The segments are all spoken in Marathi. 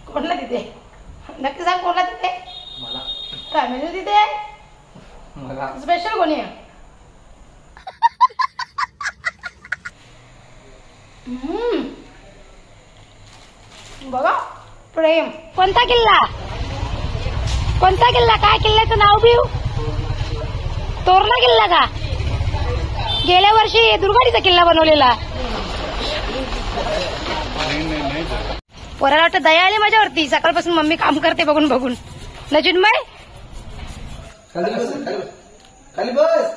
कोणला तिथे नक्की सांग, कोणला तिथे? मला. काय म्हणजे तिथे मला स्पेशल कोणी आहे? बघा प्रेम. कोणता किल्ला? कोणता किल्ला? काय किल्ल्याचं नाव बिव? तोरणा किल्ला का? गेल्या वर्षी दुर्गाडीचा किल्ला बनवलेला. पोराला वाटतं दया आली माझ्यावरती. सकाळपासून मम्मी काम करते बघून बघून. नजिनमय खाली बस.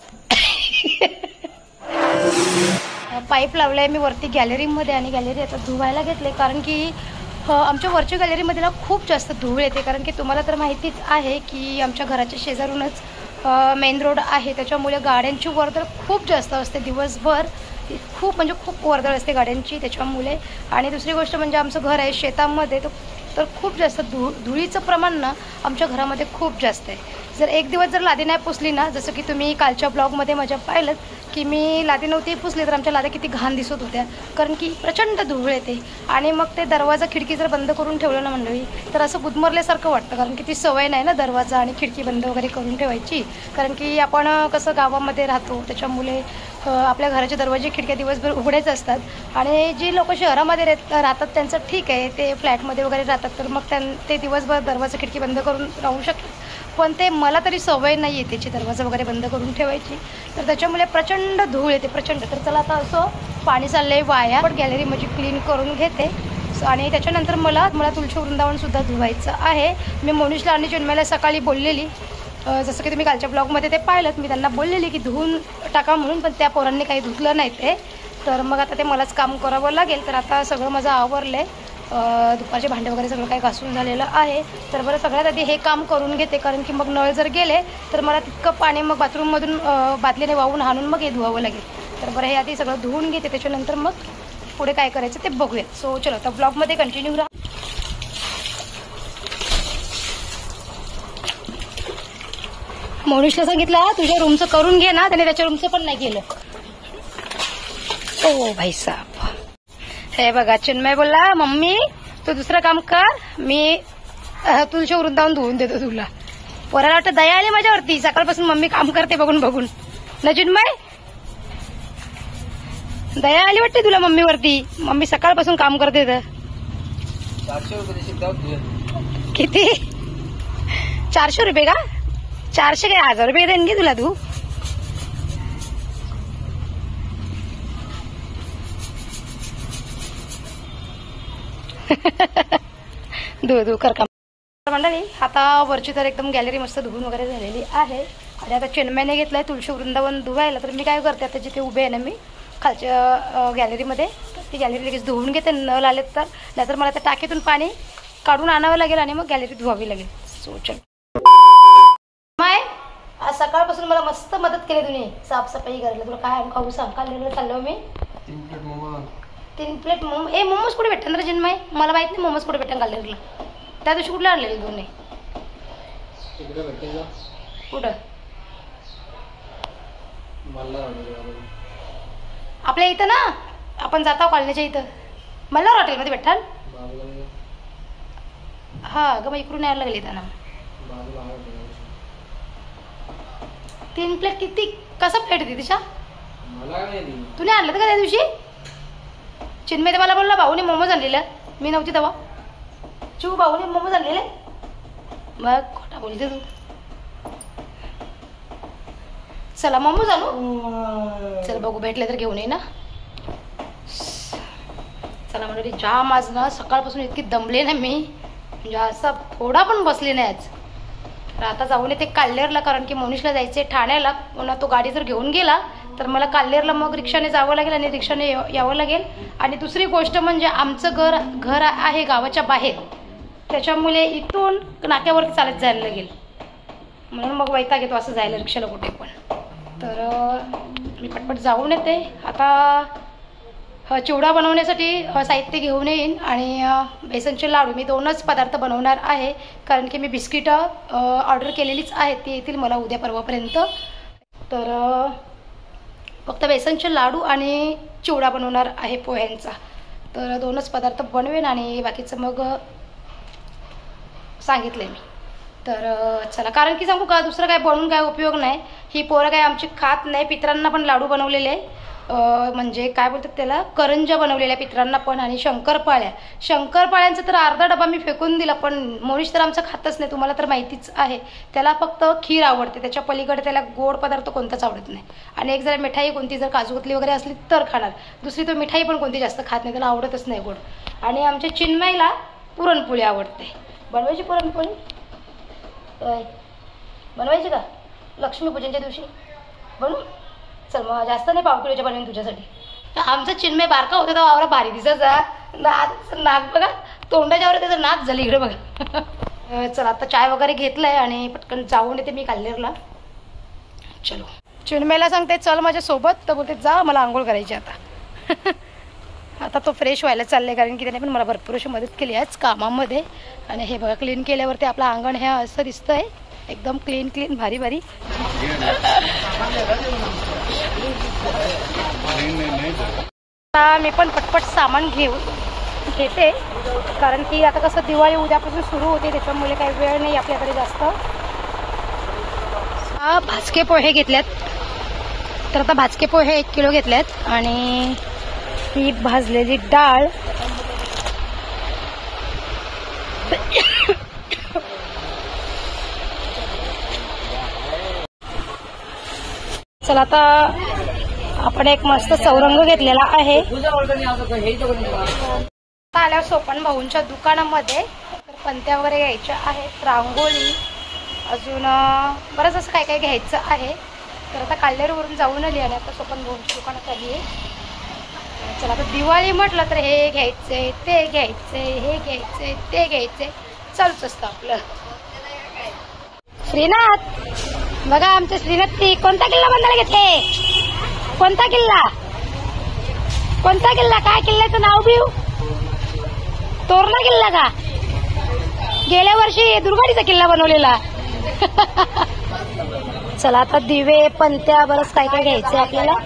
पाईप लावलाय मी वरती गॅलरीमध्ये आणि गॅलरी आता धुवायला घेतले कारण की आमच्या वरच्या गॅलरीमध्ये ना खूप जास्त धूळ येते. कारण की तुम्हाला तर माहितीच आहे की आमच्या घराच्या शेजारूनच मेन रोड आहे, त्याच्यामुळे गाड्यांची वर्दळ खूप जास्त असते दिवसभर. खूप म्हणजे खूप वर्दळ असते गाड्यांची त्याच्यामुळे. आणि दुसरी गोष्ट म्हणजे आमचं घर आहे शेतामध्ये, तर खूप जास्त धुळीचं प्रमाण ना आमच्या घरामध्ये खूप जास्त आहे. जर एक दिवस जर लादी नाही पुसली ना, जसं की तुम्ही कालच्या ब्लॉगमध्ये माझ्या पाहिलं की मी लादी नव्हती पुसली तर आमच्या लाद्या किती घाण दिसत होत्या, कारण की प्रचंड धूळ येते. आणि मग ते दरवाजा खिडकी जर बंद करून ठेवलं ना मंडळी तर असं गुदमरल्यासारखं वाटतं, कारण की ती सवय नाही ना दरवाजा आणि खिडकी बंद वगैरे करून ठेवायची. कारण की आपण कसं गावामध्ये राहतो त्याच्यामुळे आपल्या घराचे दरवाजे खिडक्या दिवसभर उघडेच असतात. आणि जी लोक शहरामध्ये राहतात त्यांचं ठीक आहे, ते फ्लॅटमध्ये वगैरे राहतात तर मग ते दिवसभर दरवाजा खिडकी बंद करून राहू शकतात. पण ते मला तरी सवय नाही आहे त्याची दरवाजा वगैरे बंद करून ठेवायची, तर त्याच्यामुळे प्रचंड धूळ येते प्रचंड. तर चला आता असं पाणी चाललंय वाया, पण गॅलरी म्हणजे क्लीन करून घेते. आणि त्याच्यानंतर मला तुळशी वृंदावनसुद्धा धुवायचं आहे. मी मोनिशला आणि जन्माला सकाळी बोललेली, जसं की तुम्ही कालच्या ब्लॉगमध्ये ते पाहिलं, मी त्यांना बोललेली की धुवून टाका म्हणून, पण त्या पोरांनी काही धुतलं नाही ते. तर मग आता ते मलाच काम करावं लागेल. तर आता सगळं माझं आवरलं आहे, दुपारचे भांडे वगैरे सगळं काही घासून झालेलं आहे. तर बरं सगळ्यात आधी हे काम करून घेते, कारण की मग नळ जर गेले तर मला तितकं पाणी मग बाथरूममधून बादलीने वाहून हाणून मग हे धुवावं लागेल. तर बरं हे आधी सगळं धुवून घेते, त्याच्यानंतर मग पुढे काय करायचं ते बघूयात. सो चलो आता ब्लॉगमध्ये कंटिन्यू राहा. मोनिशला सांगितलं तुझ्या रूमचं करून घे ना, त्याने त्याच्या रूमचं पण नाही केलं. ओ भाई साहब, हे बघा चिन्मय बोलला मम्मी तू दुसरं काम कर, मी तुळशी वृंदावन धुवून देतो तुला. पोराला वाटतं दया आली माझ्यावरती. सकाळपासून मम्मी काम करते बघून बघून. ना चिन्मय दया आली वाटते तुला मम्मीवरती. मम्मी सकाळपासून काम करते तर. 400 रुपये. किती? 400 रुपये का? 400 काय 1000 रुपये देईन घे तुला तू. धू कर का मंडळी. आता वरची तर एकदम गॅलरी मस्त धुवून वगैरे झालेली आहे. आणि आता चिन्मयने घेतलाय तुळशी वृंदावन धुवायला. तर मी काय करते आता जिथे उभे आहे ना मी खालच्या गॅलरीमध्ये, ती गॅलरी लगेच धुवून घेते. नळ आले तर, नाहीतर मला त्या टाकीतून पाणी काढून आणावं लागेल आणि मग गॅलरी धुवावी लागेल. सो चल माय, आज सकाळपासून मला मस्त मदत केली तुम्ही साफसफाई करायला. तुला काय खाऊ सांग? काल चाललो मी 3 प्लेट मोमो. मोमोज कुठे भेटतात रे जन्मय? मला माहित नाही मोमोज कुठे भेटतात गॅलरीला. त्या दिवशी कुठले आणलेले दोन्ही? कुठं? आपल्या इथं ना, आपण जातो कॉलनीच्या इथं मल्हार हॉटेलमध्ये भेटतात. हा ग, मग इकडून यायला लागले ना. 3 प्लेट किती? कसा प्लेट होती तिच्या? तुने आणलं का त्या दिवशी? चिन्मय तर मला बोलला भाऊने मोमोज आणलेलं, मी नव्हती तेव्हा. चिऊ भाऊने मोमोज आणलेले. मग खोटा बोलते तू. चला मोमोज आणू. चल बघू भेटले तर घेऊन ये ना. चला म्हणजे जाम आज ना सकाळपासून इतकी दमले ना मी, म्हणजे असं थोडा पण बसले नाही आज. तर आता जाऊन येते काल्हेरला, कारण की मोनिशला जायचे ठाण्याला. पुन्हा तो गाडी जर घेऊन गेला तर मला काल्हेरला मग रिक्षाने जावं लागेल आणि रिक्षाने यावं लागेल. आणि दुसरी गोष्ट म्हणजे आमचं घर आहे गावाच्या बाहेर, त्याच्यामुळे इथून नाक्यावरती चालत जायला लागेल. म्हणून मग वैताग येतो असं जायला रिक्षाला कुठे पण. तर मी पटपट जाऊन येते आता. चिवडा बनवण्यासाठी साहित्य घेऊन येईन आणि बेसनचे लाडू. मी 2च पदार्थ बनवणार आहे, कारण की मी बिस्किटं ऑर्डर केलेलीच आहेत, ती येतील मला उद्या परवापर्यंत. तर फक्त बेसनचे लाडू आणि चिवडा बनवणार आहे पोह्यांचा. तर 2च पदार्थ बनवेन आणि बाकीचं मग सांगितलं मी. तर चला, कारण की सांगू का, दुसरं काय बनवून काय उपयोग नाही. ही पोरं काय आमची खात नाही. पितरांना पण लाडू बनवलेले, म्हणजे काय बोलतात त्याला, करंजा बनवलेल्या पितरांना पण, आणि शंकरपाळ्यांचा तर अर्धा डबा मी फेकून दिला. पण मोनिश तर आमचं खातच नाही, तुम्हाला तर माहितीच आहे. त्याला फक्त खीर आवडते, त्याच्या पलीकडे त्याला गोड पदार्थ कोणताच आवडत नाही. आणि एक जर मिठाई कोणती जर काजूकतली वगैरे असली तर खाणार, दुसरी तो मिठाई पण कोणती जास्त खात नाही, त्याला आवडतच नाही गोड. आणि आमच्या चिन्मयला पुरणपोळी आवडते. बनवायची पुरणपोळी बनवायची का लक्ष्मीपूजनच्या दिवशी बनवू? चल मग, जास्त नाही, पाव किलोच्या बनवेन तुझ्यासाठी. आमचा चिन्मय बारका होता तेव्हा आवरा भारी दिसायचा. नाक बघा, तोंडाच्यावर त्याचं नाक झालं इकडे बघा. चला, आता चाय वगैरे घेतलंय आणि पटकन जाऊन येते मी काल्हेरला. चलो, चिन्मयला सांगते चल माझ्यासोबत, तर बोलते जा, मला आंघोळ करायची आता. आता तो फ्रेश व्हायला चाललाय, कारण की त्याने पण मला भरपूर अशी मदत केली आज कामामध्ये. आणि हे बघा, क्लीन केल्यावरती आपलं अंगण हे असं दिसतंय, एकदम क्लीन भारी भारी. आता मी पण पटपट सामान घेते, कारण की आता कसं दिवाळी उद्यापासून सुरू होते, त्याच्यामुळे काही वेळ नाही आपल्याकडे जास्त. भाजके पोहे घेतल्यात, तर आता भाजके पोहे 1 किलो घेतल्यात. आणि ही भाजलेली डाळ, चला आता आपण एक मस्त चौरंग घेतलेला आहे. आल्यावर सोपन भाऊंच्या दुकानामध्ये पंत्या वगैरे घ्यायच्या आहेत, रांगोळी, अजून बरंच असं काय काय घ्यायचं आहे. तर आता काल्हेरवरून जाऊन आली आणि आता सोपन भाऊंच्या दुकानात आली आहे. चला, आता दिवाळी म्हटलं तर हे घ्यायचंय, ते घ्यायचंय, हे घ्यायचंय, ते घ्यायचंय, चालूच असतं आपलं. श्रीनाथ बघा, आमच्या श्रीनाथ ती कोणता किल्ला बांधायला घेतले? कोणता किल्ला? काय किल्ल्याचं नाव बिव? तोरणा किल्ला का? गेल्या वर्षी दुर्गाडीचा किल्ला बनवलेला. चला, आता दिवे, पंत्या, बरंच काय काय घ्यायचंय आपल्याला.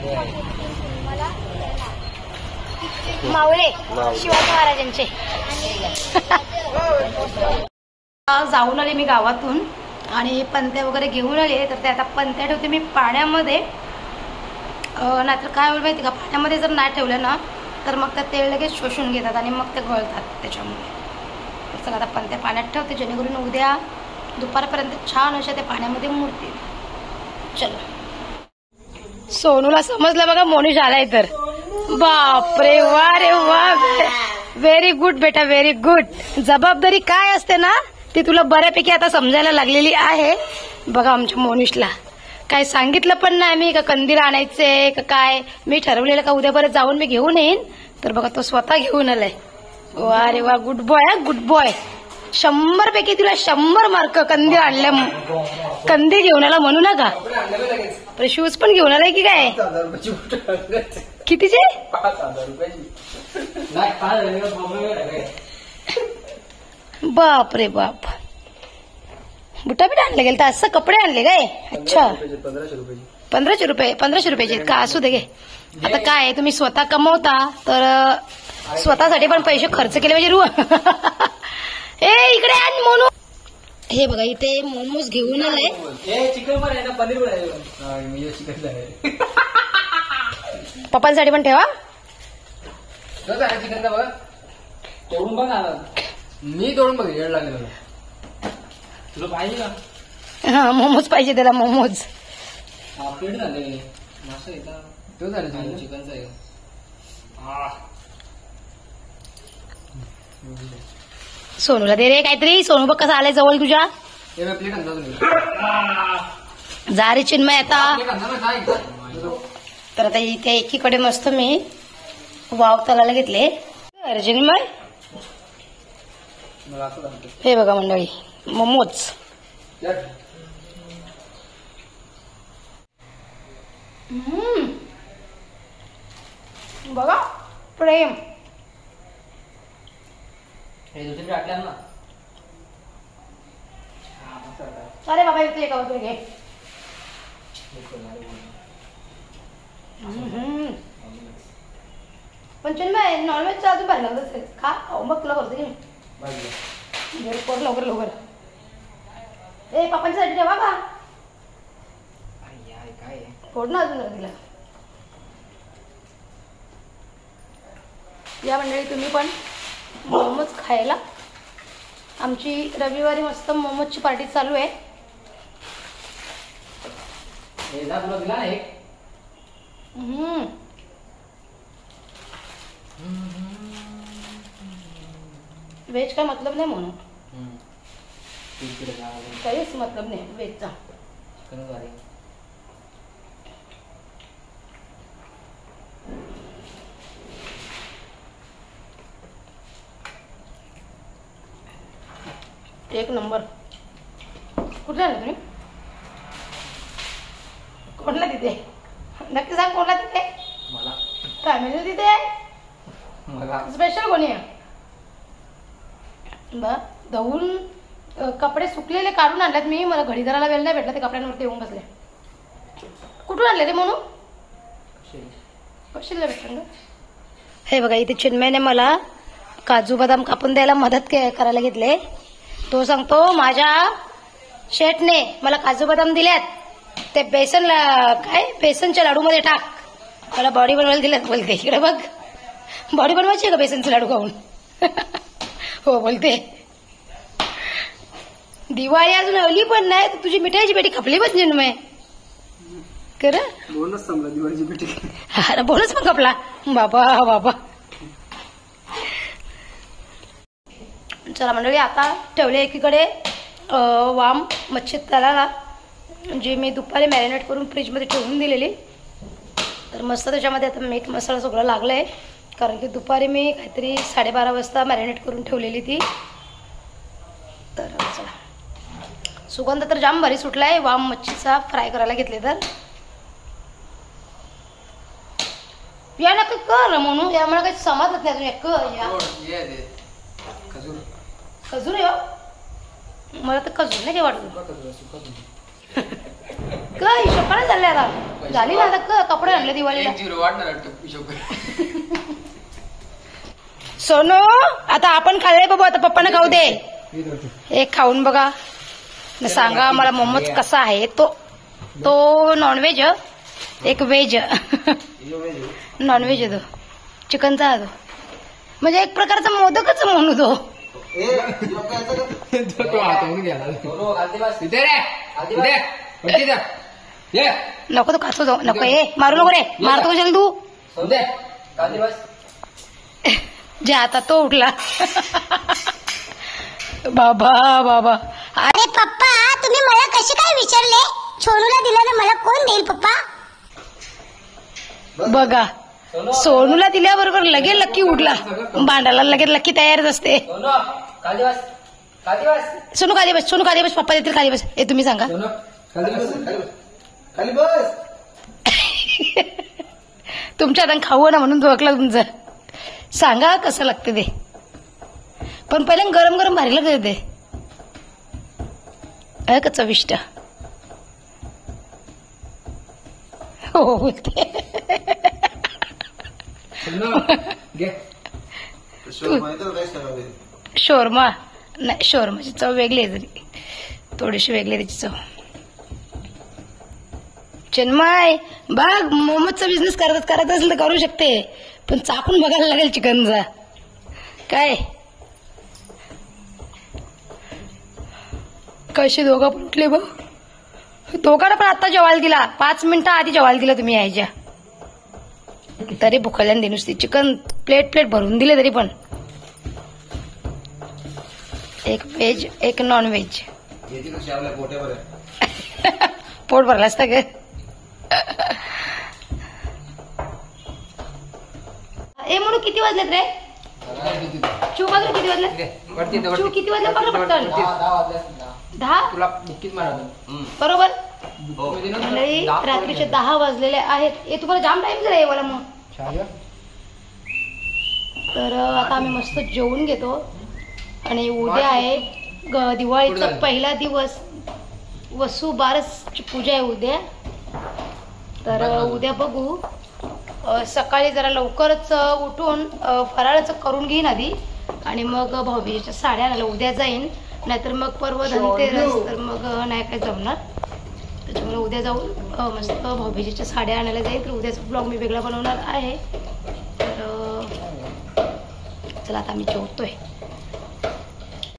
मावळे शिवाजी महाराजांचे. जाऊन आले मी गावातून आणि पंत्या वगैरे घेऊन आले. तर ते आता पंत्या ठेवते मी पाण्यामध्ये, नाहीतर काय होईल माहिती का, पाण्यामध्ये जर नाही ठेवलं ना तर मग त्या तेल लगेच शोषून घेतात आणि मग ते गळतात त्याच्यामुळे. तर चला, आता पंत्या पाण्यात ठेवते, जेणेकरून उद्या दुपारपर्यंत छान अशा त्या पाण्यामध्ये मुरतील. चलो, सोनूला समजलं बघा मोनिश आलाय तर. बापरे, वा रे वा, व्हेरी गुड बेटा, व्हेरी गुड. जबाबदारी काय असते ना ती तुला बऱ्यापैकी आता समजायला लागलेली आहे. बघा आमच्या मोनिशला काय सांगितलं पण नाही मी का कंदील आणायचे का काय. मी ठरवलेलं का उद्या बरं जाऊन मी घेऊन येईन, तर बघा तो स्वतः घेऊन आलाय. वा रे वा, गुड बॉय, गुड बॉय. 100 पैकी तुला 100 मार्क. कंदील आणल्या, कंदील घेऊन आला म्हणू नका. शूज पण घेऊन आलाय की काय? कितीचे? 5,000. बाप रे बाप, बुटा बिटा आणले गेले तर असं कपडे आणले काय? अच्छा, 1500 रुपये. 1500 रुपयाचे का? असू दे गे. आता काय, तुम्ही स्वतः कमवता तर स्वतःसाठी पण पैसे खर्च केले पाहिजे. ए इकडे आण मोनू. हे बघा, इथे मोमोज घेऊन आलाय. चिकन पण आहे ना, पनीर पण आहे. चिकन आहे. पप्पांसाठी पण ठेवा. चिकन का बघा, तोडून बघ ना. मी तोडून बघ, येड लागेल मला. तुला पाहिजे का? हा, मोमोज पाहिजे त्याला, मोमोज. प्लेट झाले मासा येतात, तो झालं चिकनचा आहे. सोनूला दे रे काहीतरी. सोनू बघ कसं आलाय जवळ तुझ्या. प्लेट आणता तुम्ही. जा रे चिन्मय आता. तर आता इथे एकीकडे मस्त मी वाव तलाला घेतले. अरे चिन्मय, हे बघा मंडळी, मोमोज. बघा प्रेम. अरे बाबा, इथे एक अवतरी घे. पण चिन्मय, नॉनव्हेजचं अजून भारी लागलं खा. मग तुला करतो की लवकर लवकर. ए पप्पांच्यासाठी ठेवा का? काय फोड ना अजून तिला. या मंडळी तुम्ही पण मोमोज खायला. आमची रविवारी मस्त मोमोजची पार्टी चालू आहे. तुला दिला ना एक. वेज का मतलब नाही म्हणून काहीच मतलब नाही वेजचा. एक नंबर. कुठे आला तुम्ही? कोणला तिथे? नक्की सांग कोणला तिथे? मला. फॅमिली तिथे? मला. स्पेशल कोणी आहे? धुवून कपडे सुकलेले काढून आणल्यात मी. मला घडी करायला वेळ नाही भेटला, ते कपड्यांवरती येऊन बसले. कुठून आणले ते म्हणून? कशाला भेटलं? हे बघा इथे चिन्मयने मला काजू बदाम कापून द्यायला मदत करायला घेतले. तो सांगतो माझ्या शेठने मला काजू बदाम दिल्यात, ते बेसनच्या लाडू मध्ये टाक. मला बॉडी बनवायला दिल्यात बोलते. इकडे बघ, बॉडी बनवायची आहे का बेसनचे लाडू खाऊन? हो बोलते. दिवाळी अजून आली पण नाही, तर तुझी मिठाईची पेटी खपली बस चिन्मय. खरं बोनस समजा दिवाळीची पेटी. अरे बोनस पण खपला. बाबा बाबा. चला मंडळी, आता ठेवले एकीकडे वाम मच्छी तळाला, जी मी दुपारी मॅरिनेट करून फ्रीजमध्ये ठेवून दिलेली. तर मस्त त्याच्यामध्ये आता मीठ मसाला सगळं लागलंय, कारण की दुपारी मी काहीतरी 12:30 वाजता मॅरिनेट करून ठेवलेली ती. तर चला, सुगंध तर जाम भारी सुटलाय वाम मच्छीचा फ्राय करायला घेतले. तर या ना कर म्हणून, या मला काही समजत नाही अजून. खजूर आहे मला तर खजूर नाही काही वाटत. काय हिशोबाने झाले आता, झाली ना आता कपडे आणले दिवाळीला. सोनू आता आपण खाल्ले बाबा, आता पप्पाने खाऊ दे. एक खाऊन बघा, सांगा मला मोमोज कसा आहे. तो नॉनव्हेज, एक व्हेज. नॉनव्हेज आहे तो, चिकनचा आहे तो, म्हणजे एक प्रकारचा मोदकच म्हणू तो. नको तो खातो, नको मारू नको रे, मारतो कशाला तू. जे आता तो उठला. बाबा बाबा. अरे पप्पा, तुम्ही मला कसे काय विचारले? छोनूला दिला ना, मला कोण देईल पप्पा? बघा, सोनूला दिल्याबरोबर लगेच लक्की उठला. भांडायला लगेच लक्की तयारच असते. सोनू खाली बस, सोनू खाली बस, पप्पा देतील खाली बस. हे तुम्ही सांगा. तुमच्या हाताने खाऊ ना म्हणून धोकला तुमचं. सांगा कसं लागते ते, पण पहिले गरम गरम भारी लागते ते. का चविष्ट. हो बोलते. शोरमा नाही, शोरमाची चव वेगळी आहे, तरी थोडीशी वेगळी त्याची चव. चिन्मय बघ, मोमोजचा बिझनेस करत असेल तर करू शकते, पण चाकून बघायला लागेल चिकनचा. काय कशी दोघं पण उठले बघ. दोघांना पण आता जेवायला दिला, 5 मिनिटं आधी जेवायला दिला तुम्ही यायच्या. तरी भुकल्यान दे नुसती. चिकन प्लेट भरून दिले तरी पण. एक व्हेज एक नॉन व्हेज. पोट भरला असता ग. ए म्हणून किती वाजलेत रे? चू बाजू किती वाजले? चू किती वाजले बघा पटकन. 10 तुला बुक्कीच मारतो बरोबर. रात्रीचे 10 वाजलेले आहेत. हे तुम्हाला जाम टाइम झाला येवाला मग. तर आता आम्ही मस्त जेवून घेतो. आणि उद्या आहे दिवाळीचा पहिला दिवस. वसुबारसची पूजा आहे उद्या. तर उद्या बघू. सकाळी जरा लवकरच उठून फराळाचं करून घेईन आधी, आणि मग भाऊबीजेच्या साड्या आणायला उद्या जाईन. नाहीतर मग परवा धनतेरस तर मग नाही काय जमणार. त्याच्यामुळे उद्या जाऊन मस्त भाऊबीजेच्या साड्या आणायला जाईल. तर उद्याचा ब्लॉग मी वेगळा बनवणार आहे. तर चला आता आम्ही जेवतोय.